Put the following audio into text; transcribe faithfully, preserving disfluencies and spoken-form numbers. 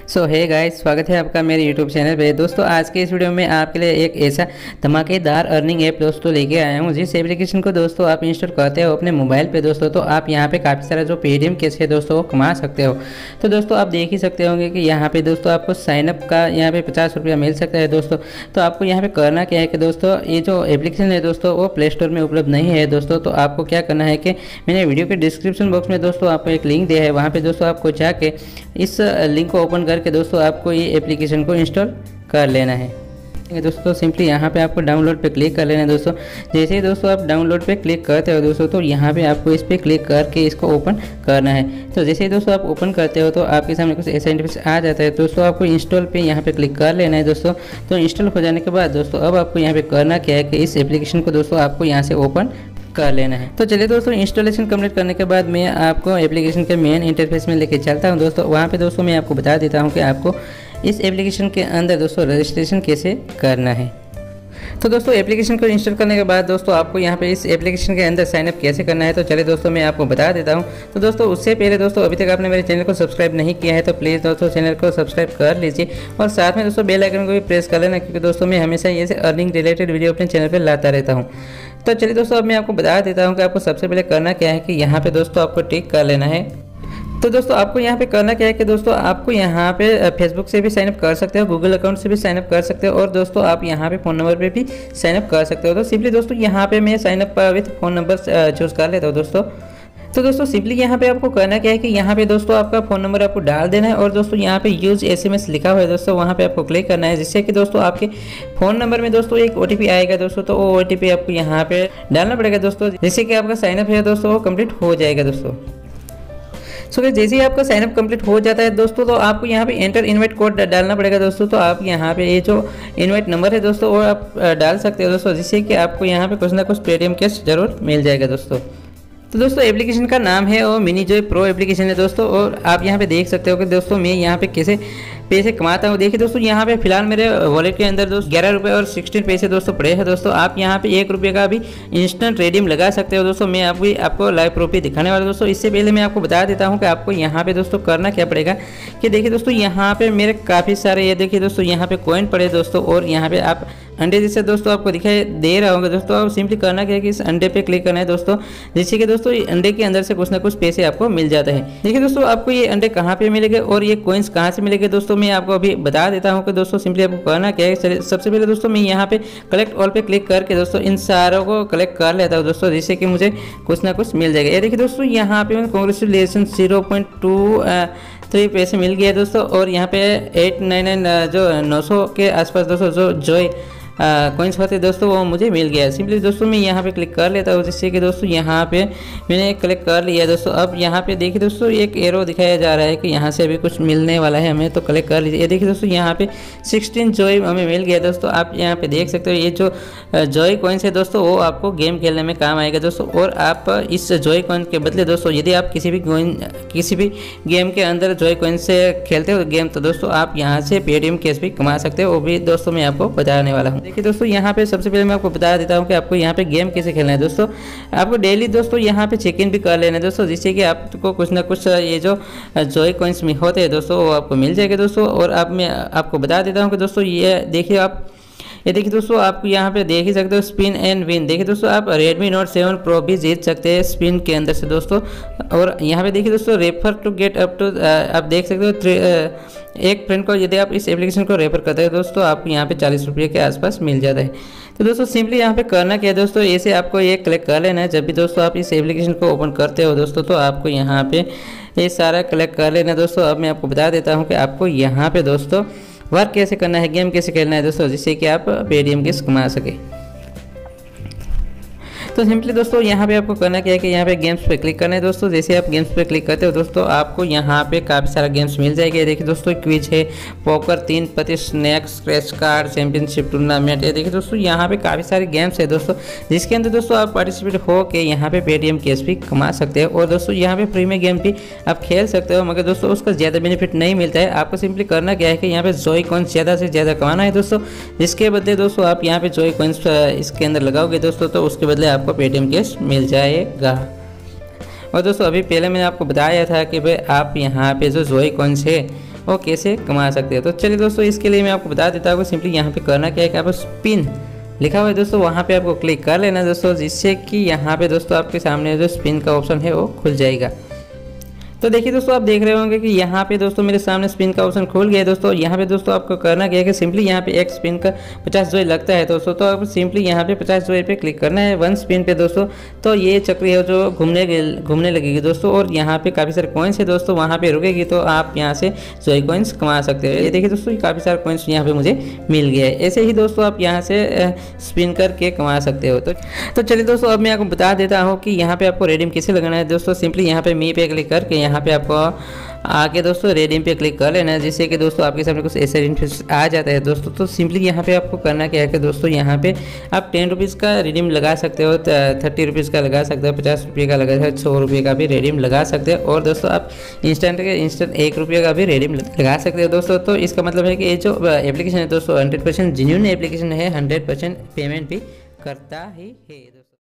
सो hey guys, स्वागत है आपका मेरे यूट्यूब चैनल पे। दोस्तों आज के इस वीडियो में आपके लिए एक ऐसा धमाकेदार अर्निंग ऐप दोस्तों लेके आया हूँ, जिस एप्लीकेशन को दोस्तों आप इंस्टॉल करते हो अपने मोबाइल पे दोस्तों, तो आप यहाँ पे काफ़ी सारा जो पेटीएम कैश है दोस्तों वो कमा सकते हो। तो दोस्तों आप देख ही सकते होंगे कि यहाँ पे दोस्तों आपको साइनअप का यहाँ पे पचास रुपया मिल सकता है दोस्तों। तो आपको यहाँ पे करना क्या है कि दोस्तों ये जो एप्लीकेशन है दोस्तों वो प्ले स्टोर में उपलब्ध नहीं है दोस्तों। तो आपको क्या करना है कि मैंने वीडियो के डिस्क्रिप्शन बॉक्स में दोस्तों आपको एक लिंक दिया है, वहाँ पे दोस्तों आपको जाके इस लिंक को ओपन करके दोस्तों आपको ये एप्लीकेशन को इंस्टॉल कर लेना है। दोस्तों सिंपली यहाँ पे आपको डाउनलोड पे क्लिक कर लेना है दोस्तों। जैसे ही दोस्तों आप डाउनलोड पे क्लिक करते हो दोस्तों, तो यहाँ पे आपको इस पर क्लिक करके इसको ओपन करना है। तो जैसे ही दोस्तों आप ओपन करते हो तो आपके सामने कुछ ऐसा इंटरफेस आ जाता है दोस्तों। आपको इंस्टॉल पे यहाँ पे क्लिक कर लेना है दोस्तों। तो इंस्टॉल हो जाने के बाद दोस्तों अब आपको यहाँ पे करना क्या है कि इस एप्लीकेशन को दोस्तों आपको यहाँ से ओपन कर लेना है। तो चलिए दोस्तों इंस्टॉलेशन कंप्लीट करने के बाद मैं आपको एप्लीकेशन के मेन इंटरफेस में लेके चलता हूं दोस्तों। वहां पे दोस्तों मैं आपको बता देता हूं कि आपको इस एप्लीकेशन के अंदर दोस्तों रजिस्ट्रेशन कैसे करना है। तो दोस्तों एप्लीकेशन को इंस्टॉल करने के बाद दोस्तों आपको यहाँ पे इस एप्लीकेशन के अंदर साइनअप कैसे करना है, तो चलिए दोस्तों मैं आपको बता देता हूँ। तो दोस्तों उससे पहले दोस्तों अभी तक आपने मेरे चैनल को सब्सक्राइब नहीं किया है तो प्लीज़ दोस्तों चैनल को सब्सक्राइब कर लीजिए और साथ में दोस्तों बेल आइकन को भी प्रेस कर लेना, क्योंकि दोस्तों मैं हमेशा ये से अर्निंग रिलेटेड वीडियो अपने चैनल पर लाता रहता हूँ। तो चलिए दोस्तों अब मैं आपको बता देता हूँ कि आपको सबसे पहले करना क्या है कि यहाँ पे दोस्तों आपको टिक कर लेना है। तो दोस्तों आपको यहाँ पे करना क्या है कि दोस्तों आपको यहाँ पे फेसबुक से भी साइनअप कर सकते हो, गूगल अकाउंट से भी साइनअप कर सकते हो और दोस्तों आप यहाँ पे फ़ोन नंबर पे भी साइनअप कर सकते हो। तो सिंपली दोस्तों यहाँ पे मैं sign up with phone number choose कर लेता हूँ दोस्तों। तो दोस्तों सिंपली यहाँ पे आपको करना क्या है कि यहाँ पे दोस्तों आपका फ़ोन नंबर आपको डाल देना है और दोस्तों यहाँ पे यूज़ एसएमएस लिखा हुआ है दोस्तों, वहाँ पे आपको क्लिक करना है, जिससे कि दोस्तों आपके फ़ोन नंबर में दोस्तों एक ओटीपी आएगा दोस्तों। तो वो ओटीपी आपको यहाँ पे डालना पड़ेगा दोस्तों, जिससे कि आपका साइनअप है दोस्तों वो कंप्लीट हो जाएगा दोस्तों। सो so, जैसे ही आपका साइनअप कंप्लीट हो जाता है दोस्तों, तो आपको यहाँ पे एंटर इनवाइट कोड डालना पड़ेगा दोस्तों। तो आप यहाँ पे ये जो इनवाइट नंबर है दोस्तों वो आप डाल सकते हो दोस्तों, जिससे कि आपको यहाँ पे कुछ ना कुछ पेटीएम कैश जरूर मिल जाएगा दोस्तों। तो दोस्तों एप्लीकेशन का नाम है और मिनी जॉय प्रो एप्लीकेशन है दोस्तों। और आप यहाँ पे देख सकते हो कि दोस्तों मैं यहाँ पे कैसे पैसे कमाता हूँ। देखिए दोस्तों यहाँ पे फिलहाल मेरे वॉलेट के अंदर दोस्तों ग्यारह रुपये और सिक्सटीन पैसे दोस्तों पड़े हैं दोस्तों। आप यहाँ पे एक रुपये का भी इंस्टेंट रिडीम लगा सकते हो दोस्तों। मैं अभी आपको लाइव प्रूफ भी दिखाने वाला दोस्तों। इससे पहले मैं आपको बता देता हूँ कि आपको यहाँ पे दोस्तों करना क्या पड़ेगा कि देखिए दोस्तों यहाँ पे मेरे काफ़ी सारे ये देखिए दोस्तों यहाँ पे कॉइन पड़े दोस्तों। और यहाँ पे आप अंडे जैसे दोस्तों आपको दिखाई दे रहा होगा दोस्तों। आप सिंपली करना क्या है कि इस अंडे पे क्लिक करना है दोस्तों, जिससे कि दोस्तों ये अंडे के अंदर से कुछ ना कुछ पैसे आपको मिल जाते हैं। देखिए दोस्तों आपको ये अंडे कहाँ पे मिलेंगे और ये कॉइन्स कहाँ से मिलेंगे दोस्तों, मैं आपको अभी बता देता हूँ कि दोस्तों सिंपली आपको करना क्या है। सबसे पहले दोस्तों मैं यहाँ पे कलेक्ट ऑल पे क्लिक करके दोस्तों इन सारों को कलेक्ट कर लेता हूँ दोस्तों, जिससे कि मुझे कुछ ना कुछ मिल जाएगा। ये देखिए दोस्तों यहाँ पे congratulations zero point two three पैसे मिल गया दोस्तों। और यहाँ पे एट नाइन नाइन जो नौ सौ के आसपास दोस्तों जो जॉय कॉइन्स होते दोस्तों वो मुझे मिल गया। सिंपली दोस्तों मैं यहाँ पे क्लिक कर लेता हूँ, जिससे कि दोस्तों यहाँ पे मैंने क्लिक कर लिया दोस्तों। अब यहाँ पे देखिए दोस्तों एक एरो दिखाया जा रहा है कि यहाँ से अभी कुछ मिलने वाला है हमें, तो क्लिक कर लीजिए। ये देखिए दोस्तों यहाँ पे सिक्सटीन जॉय हमें मिल गया दोस्तों। आप यहाँ पे देख सकते हो ये जो जॉय कॉइन्स है दोस्तों वो आपको गेम खेलने में काम आएगा दोस्तों। और आप इस जॉय कॉइन के बदले दोस्तों यदि आप किसी भी कॉइन किसी भी गेम के अंदर जॉय कॉइन से खेलते हो गेम, तो दोस्तों आप यहाँ से पेटीएम कैश भी कमा सकते हो। वो भी दोस्तों मैं आपको बताने वाला हूँ। देखिए दोस्तों यहाँ पे सबसे पहले मैं आपको बता देता हूँ कि आपको यहाँ पे गेम कैसे खेलना है दोस्तों। आपको डेली दोस्तों यहाँ पे चेक इन भी कर लेना है दोस्तों, जिससे कि आपको कुछ ना कुछ ये जो जॉय कॉइन्स में होते हैं दोस्तों वो आपको मिल जाएगा दोस्तों। और अब मैं आपको बता देता हूँ कि दोस्तों ये देखिए आप ये देखिए दोस्तों आप यहाँ पे देख ही सकते हो स्पिन एंड विन। देखिए दोस्तों आप रेडमी नोट सेवन प्रो भी जीत सकते हैं स्पिन के अंदर से दोस्तों। और यहाँ पे देखिए दोस्तों refer to get up to आप देख सकते हो एक फ्रेंड को यदि आप इस एप्लीकेशन को रेफर करते हैं दोस्तों आपको यहाँ पे चालीस रुपये के आसपास मिल जाता है। तो दोस्तों सिंपली यहाँ पे करना क्या है दोस्तों, ऐसे आपको ये क्लिक कर लेना है। जब भी दोस्तों आप इस एप्लीकेशन को ओपन करते हो दोस्तों, तो आपको यहाँ पे ये सारा क्लिक कर लेना है दोस्तों। अब मैं आपको बता देता हूँ कि आपको यहाँ पे दोस्तों वर्क कैसे करना है, गेम कैसे खेलना है दोस्तों, जिससे कि आप पेटीएम कैश कमा सके। तो सिंपली दोस्तों यहाँ पे आपको करना क्या है कि यहाँ पे गेम्स पे क्लिक करना है दोस्तों। जैसे आप गेम्स पे क्लिक करते हो दोस्तों आपको यहाँ पे काफ़ी सारा गेम्स मिल जाएगा। देखिए दोस्तों क्विज है, पोकर, तीन पति, snacks, scratch card, championship tournament. ये देखिए दोस्तों यहाँ पे काफ़ी सारे गेम्स है दोस्तों, जिसके अंदर दोस्तों आप पार्टिसिपेट हो के यहाँ पे पेटीएम कैश भी कमा सकते हो। और दोस्तों यहाँ पे फ्री में गेम भी आप खेल सकते हो, मगर दोस्तों उसका ज़्यादा बेनिफिट नहीं मिलता है। आपको सिंपली करना क्या है कि यहाँ पे जॉय कॉइन्स ज़्यादा से ज़्यादा कमाना है दोस्तों, जिसके बदले दोस्तों आप यहाँ पे जॉय कॉइन्स इसके अंदर लगाओगे दोस्तों, तो उसके बदले आपको पेटीएम कैश मिल जाएगा। और दोस्तों अभी पहले मैंने आपको बताया था कि भाई आप यहाँ पे जो जॉय कॉइन्स है और कैसे कमा सकते हो। तो चलिए दोस्तों, इसके लिए मैं आपको बता देता हूँ। सिंपली यहाँ पे करना क्या है कि आप स्पिन लिखा हुआ है दोस्तों, वहाँ पे आपको क्लिक कर लेना दोस्तों, जिससे कि यहाँ पे दोस्तों आपके सामने जो स्पिन का ऑप्शन है वो खुल जाएगा। तो देखिए दोस्तों, आप देख रहे होंगे कि यहाँ पे दोस्तों मेरे सामने स्पिन का ऑप्शन खुल गया है दोस्तों। यहाँ पे दोस्तों आपको करना क्या है कि सिंपली यहाँ पे एक स्पिन का पचास जोई लगता है दोस्तों, तो आप सिंपली यहाँ पे पचास जोई पे क्लिक करना है वन स्पिन पे दोस्तों। तो ये चक्री है जो घूमने घूमने लगेगी दोस्तों, और यहाँ पे काफ़ी सारे कॉइन्स है दोस्तों, वहाँ पे रुकेगी तो आप यहाँ से जोई कॉइन्स कमा सकते हो। ये देखिए दोस्तों, ये काफ़ी सारे कॉइन्स यहाँ पे मुझे मिल गया है। ऐसे ही दोस्तों आप यहाँ से स्पिन करके कमा सकते हो। तो तो चलिए दोस्तों, अब मैं आपको बता देता हूँ कि यहाँ पे आपको रेडीम कैसे लगाना है दोस्तों। सिंपली यहाँ पे मी पे क्लिक करके यहाँ पे आपको आके दोस्तों रेडीम पे क्लिक कर लेना है, जिससे कि दोस्तों आपके सामने कुछ ऐसा इंटरफेस आ जाता है दोस्तों। तो सिंपली यहाँ पे आपको करना क्या है कि दोस्तों यहाँ पे आप टेन रुपीज़ का रिडीम लगा सकते हो, थर्टी रुपीज़ का लगा सकते हो, पचास रुपये का लगा सकते हो, सौ रुपये का भी रिडीम लगा सकते हो, और दोस्तों आप इंस्टेंट के इंस्टेंट एक रुपये का भी रिडीम लगा सकते हो दोस्तों। तो इसका मतलब है कि ये जो एप्लीकेशन है दोस्तों हंड्रेड परसेंट जेन्युइन एप्लीकेशन है, हंड्रेड परसेंट पेमेंट भी करता ही है।